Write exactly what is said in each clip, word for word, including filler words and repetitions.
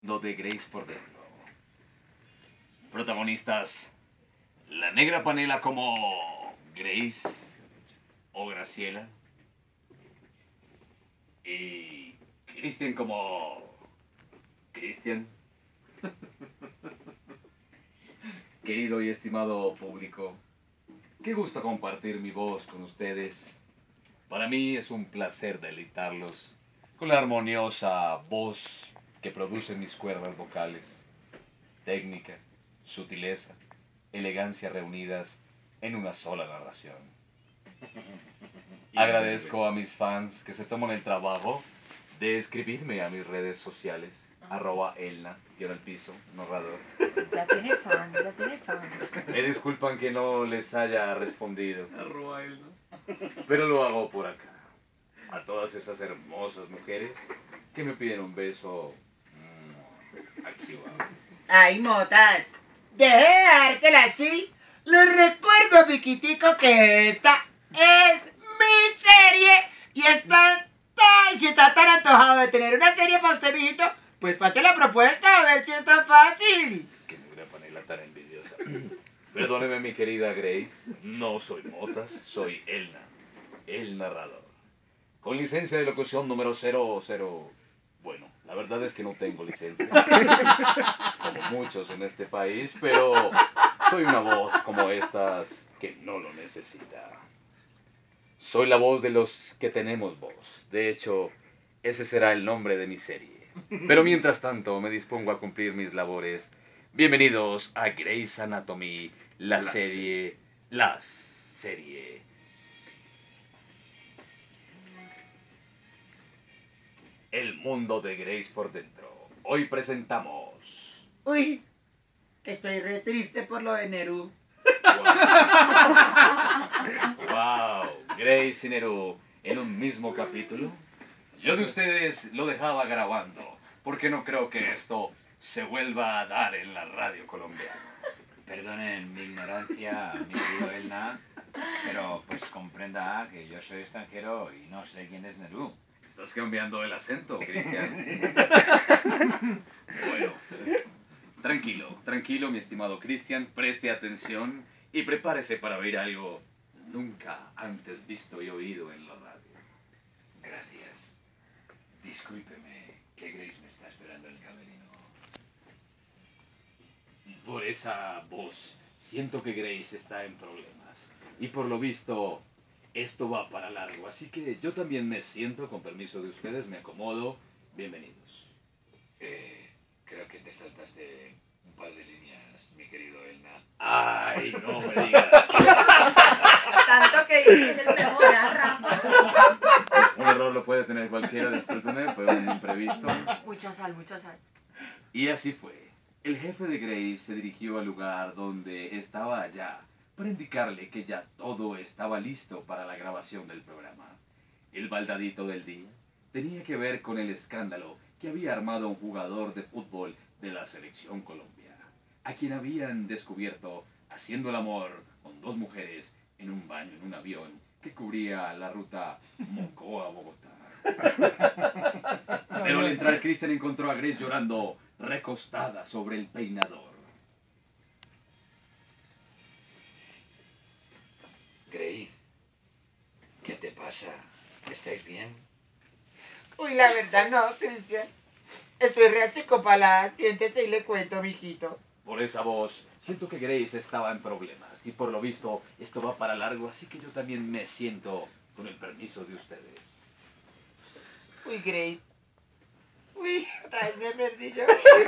mundo de Grace por dentro. Protagonistas: la negra panela como Grace o Graciela y Christian como Christian. Querido y estimado público, qué gusto compartir mi voz con ustedes. Para mí es un placer deleitarlos con la armoniosa voz que producen mis cuerdas vocales. Técnica, sutileza, elegancia reunidas en una sola narración. Agradezco a mis fans que se toman el trabajo de escribirme a mis redes sociales. Arroba Elna, guión al piso, narrador. Ya tiene fans, ya tiene fans. Me disculpan que no les haya respondido, Arroba Elna. pero lo hago por acá. A todas esas hermosas mujeres que me piden un beso. mm, Aquí va. Ay, motas, deje de dártela así. Les recuerdo, piquitico, que esta es mi serie y están tan, si está tan antojado de tener una serie para usted, mijito, pues pase la propuesta a ver si es tan fácil. Qué negra panela tan envidiosa. Perdóneme, mi querida Grace, no soy Motas, soy Elna, el narrador. Con licencia de locución número cero cero. Bueno, la verdad es que no tengo licencia, como muchos en este país, pero soy una voz como estas que no lo necesita. Soy la voz de los que tenemos voz. De hecho, ese será el nombre de mi serie. Pero mientras tanto, me dispongo a cumplir mis labores. Bienvenidos a Grey's Anatomy, la, La serie, la serie. El mundo de Grace por dentro. Hoy presentamos... Uy, estoy re triste por lo de Nerú. Wow, Grace y Nerú en un mismo capítulo. Yo de ustedes lo dejaba grabando, porque no creo que esto se vuelva a dar en la radio colombiana. Perdonen mi ignorancia, mi querido Elna, pero pues comprenda que yo soy extranjero y no sé quién es Nerú. Estás cambiando el acento, Cristian. Bueno, tranquilo, tranquilo, mi estimado Cristian, preste atención y prepárese para oír algo nunca antes visto y oído en la radio. Gracias. Discúlpeme, que Grace me está esperando en el camerino. Por esa voz, siento que Grace está en problemas. Y por lo visto, esto va para largo. Así que yo también me siento, con permiso de ustedes, me acomodo. Bienvenidos. Eh, creo que te saltaste un par de líneas, mi querido Elna. Ay, no me digas. Tanto que dices que es el mejor, ¿eh, Rafa? Un error lo puede tener cualquiera, discúlpeme, fue un imprevisto. Mucha sal, mucha sal. Y así fue. El jefe de Grace se dirigió al lugar donde estaba allá para indicarle que ya todo estaba listo para la grabación del programa. El baldadito del día tenía que ver con el escándalo que había armado un jugador de fútbol de la selección Colombia, a quien habían descubierto haciendo el amor con dos mujeres en un baño en un avión que cubría la ruta Mocoa-Bogotá. Pero al entrar, Christian encontró a Grace llorando, recostada sobre el peinador. Grace, ¿qué te pasa? ¿Estáis bien? Uy, la verdad no, Cristian. Estoy re achicopalada. Siéntese y le cuento, mijito. Por esa voz, siento que Grace estaba en problemas y por lo visto esto va para largo, así que yo también me siento con el permiso de ustedes. Uy, Grace. Uy, otra vez me perdí yo.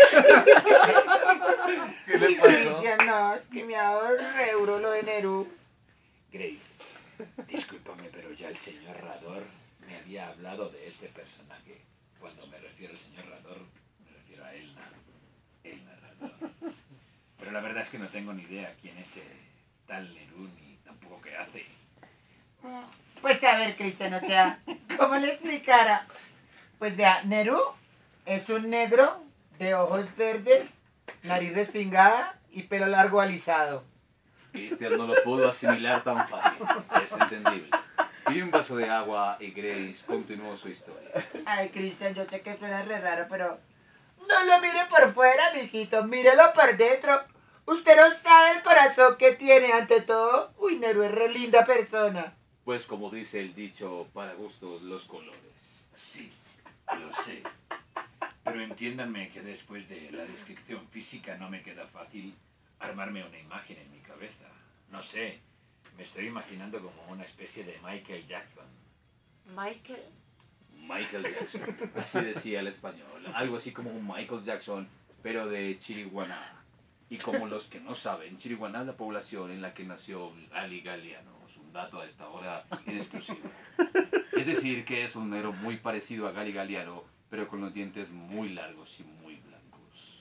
¿Qué le Uy, pasó? Cristian, no, es que me ha dado re duro lo de Nerú. Grace, discúlpame, pero ya el señor Rador me había hablado de este personaje. Cuando me refiero al señor Rador, me refiero a Elna. Elna Rador. Pero la verdad es que no tengo ni idea quién es ese tal Nerú ni tampoco qué hace. Pues a ver, Cristian, o sea, ¿cómo le explicara? Pues vea, Nerú es un negro de ojos verdes, nariz respingada y pelo largo alisado. Cristian no lo pudo asimilar tan fácil, es entendible. Pidió un vaso de agua y Grace continuó su historia. Ay, Cristian, yo sé que suena re raro, pero No lo mire por fuera, mijito, mírelo por dentro. Usted no sabe el corazón que tiene ante todo. Uy, Neru es re linda persona. Pues como dice el dicho, para gustos los colores. Sí, lo sé. Pero entiéndanme que después de la descripción física no me queda fácil armarme una imagen en mi cabeza. No sé, me estoy imaginando como una especie de Michael Jackson. Michael. Michael Jackson, así decía el español. Algo así como un Michael Jackson, pero de Chiriguaná. Y como los que no saben, Chiriguaná es la población en la que nació Gali Galiano. Es un dato a esta hora en exclusiva. Es decir, que es un negro muy parecido a Gali Galiano, pero con los dientes muy largos y muy blancos.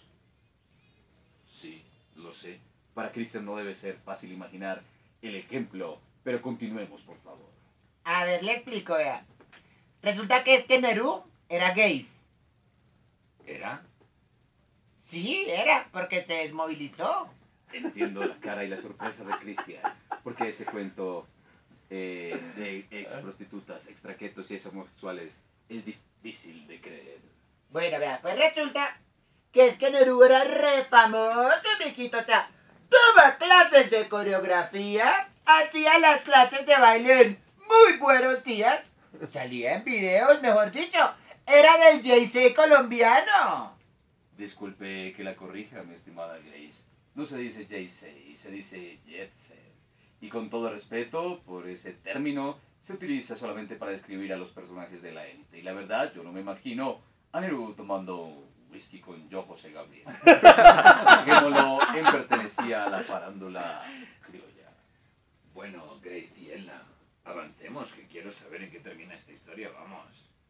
Sí, lo sé. Para Cristian no debe ser fácil imaginar el ejemplo, pero continuemos, por favor. A ver, le explico, vea. Resulta que este Neru era gay. ¿Era? Sí, era, porque se desmovilizó. Entiendo la cara y la sorpresa de Cristian, porque ese cuento eh, de ex prostitutas, extraquetos y ex homosexuales es difícil de creer. Bueno, vea, pues resulta que es que Neru era re famoso, mijito. O sea, daba clases de coreografía, hacía las clases de baile en Muy Buenos Días, salía en videos, mejor dicho, era del Jay-Z colombiano. Disculpe que la corrija, mi estimada Grace. No se dice Jay-Z, se dice Jet-Set. Y con todo respeto por ese término, se utiliza solamente para describir a los personajes de la élite. Y la verdad, yo no me imagino a Neru tomando whisky con yo José Gabriel. Dejémoslo en pertenecía a la farándula criolla. Bueno, Grace y Elna, avancemos, que quiero saber en qué termina esta historia, vamos.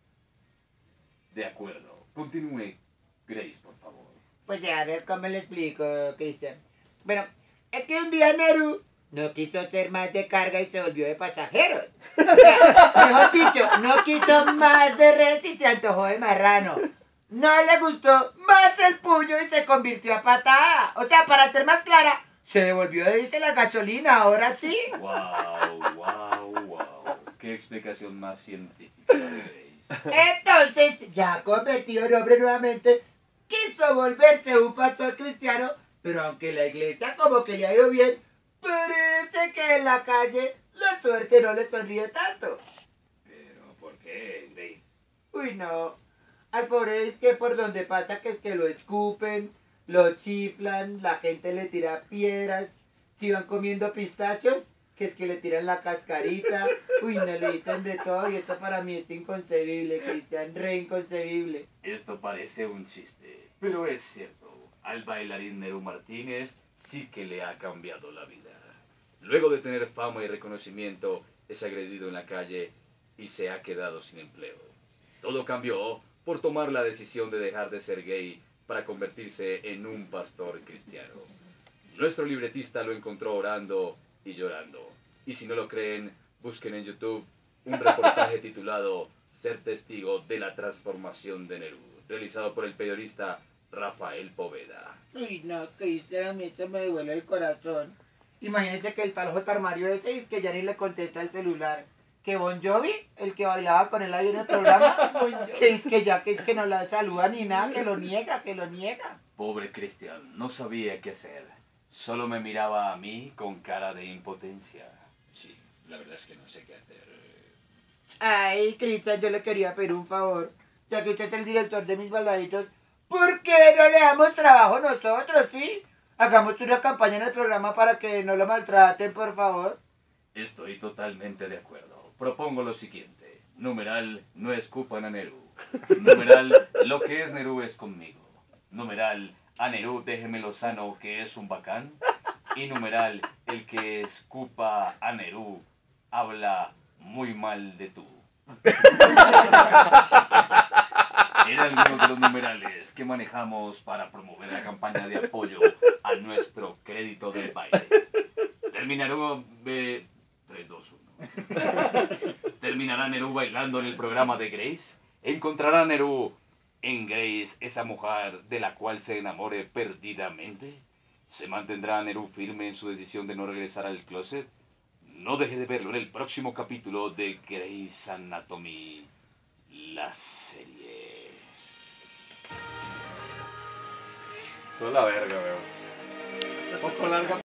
De acuerdo. Continúe, Grace, por favor. Pues ya, a ver cómo le explico, Cristian. Bueno, es que un día Neru no quiso ser más de carga y se volvió de pasajeros. O sea, mejor dicho, no quiso más de res y se antojó de marrano. No le gustó más el puño y se convirtió a patada. O sea, para ser más clara, se devolvió de dice la gasolina, ahora sí. Wow, wow, wow. Qué explicación más científica de Grace. Entonces, ya convertido en hombre nuevamente, quiso volverse un pastor cristiano, pero aunque la iglesia como que le ha ido bien, parece que en la calle la suerte no le sonríe tanto. ¿Pero por qué, Grace? Uy, no. Al pobre es que por donde pasa que es que lo escupen, lo chiflan, la gente le tira piedras, si van comiendo pistachos, que es que le tiran la cascarita, uy, no le dicen de todo y esto para mí es inconcebible, Cristian, re inconcebible. Esto parece un chiste, pero es cierto. Al bailarín Neru Martínez sí que le ha cambiado la vida. Luego de tener fama y reconocimiento, es agredido en la calle y se ha quedado sin empleo. Todo cambió por tomar la decisión de dejar de ser gay para convertirse en un pastor cristiano. Nuestro libretista lo encontró orando y llorando. Y si no lo creen, busquen en YouTube un reportaje titulado Ser testigo de la transformación de Neru, realizado por el periodista Rafael Poveda. Uy, no, Cristian, a mí esto me duele el corazón. Imagínese que el tal J. Armario ese es que ya ni le contesta el celular. Que Bon Jovi, el que bailaba con él ahí en el programa, que es que ya que es que no la saluda ni nada, que lo niega, que lo niega. Pobre Cristian, no sabía qué hacer. Solo me miraba a mí con cara de impotencia. Sí, la verdad es que no sé qué hacer. Ay, Cristian, yo le quería pedir un favor. Ya que usted es el director de mis baladitos, ¿por qué no le damos trabajo nosotros, sí? Hagamos una campaña en el programa para que no lo maltraten, por favor. Estoy totalmente de acuerdo. Propongo lo siguiente. Numeral, no escupan a Neru. Numeral, lo que es Neru es conmigo. Numeral, a Neru déjemelo sano que es un bacán. Y numeral, el que escupa a Neru habla muy mal de tú. Eran algunos de los numerales que manejamos para promover la campaña de apoyo a nuestro crédito del baile. Terminará de... tres, dos, uno. ¿Terminará Neru bailando en el programa de Grace? ¿Encontrará Neru en Grace esa mujer de la cual se enamore perdidamente? ¿Se mantendrá Neru firme en su decisión de no regresar al closet? No deje de verlo en el próximo capítulo de Grey's Anatomy, la serie. Son la verga, weón. Un poco larga.